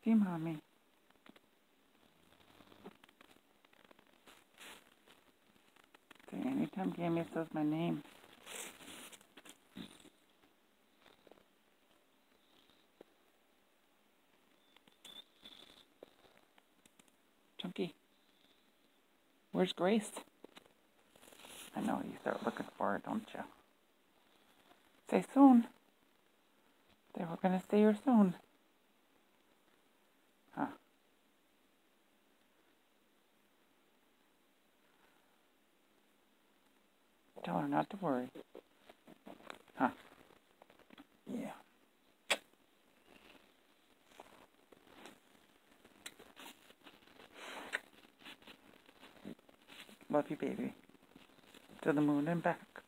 you, Mommy. See, anytime Gammy says my name. Chunky, where's Grace? I know you start looking for her, don't you? Say soon. They were gonna see her soon. Huh. Tell her not to worry. Huh. Yeah. Love you, baby. To the moon and back.